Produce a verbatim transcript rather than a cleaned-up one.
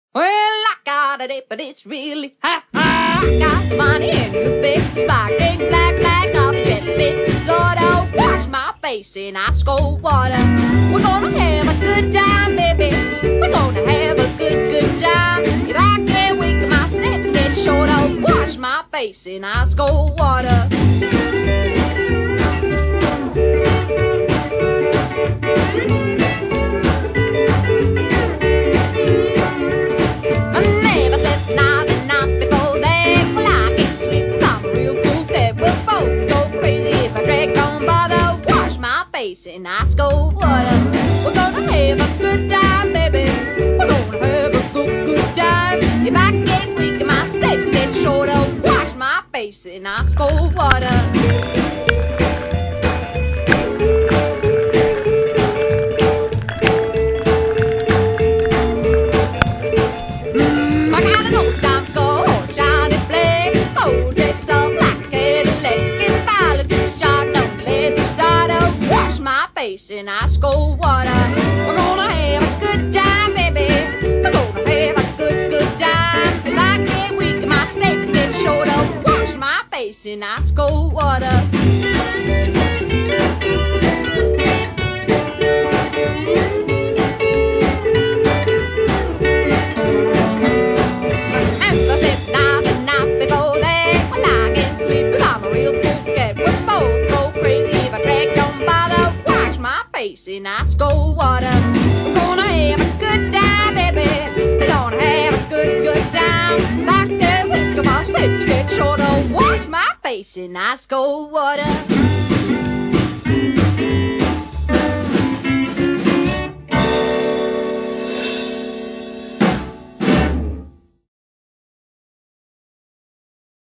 Well, I got a dip, but it's really ha ha. I got the money in the big sparkling black black coffee jets fit to slow down. Wash my face in ice cold water. We're gonna have a good time, baby. We're gonna have a good, good time. If I can't wake up, my steps get shorter. Wash my face in ice cold water. In ice cold water. We're gonna have a good time, baby. We're gonna have a good, good time. If I get weak and my steps get shorter, wash my face in ice cold water. In ice cold water. We're gonna have a good time, baby. We're gonna have a good, good time. If I get weak and my steps get shorter, wash my face in ice cold water. Remember said night the night before that, well I can't sleep if I'm a real bouquet. We're both go crazy if I drag don't bother. Face in ice cold water. We're gonna have a good time, baby. We're gonna have a good, good time. Like the week of my steps get shorter. Wash my face in ice cold water.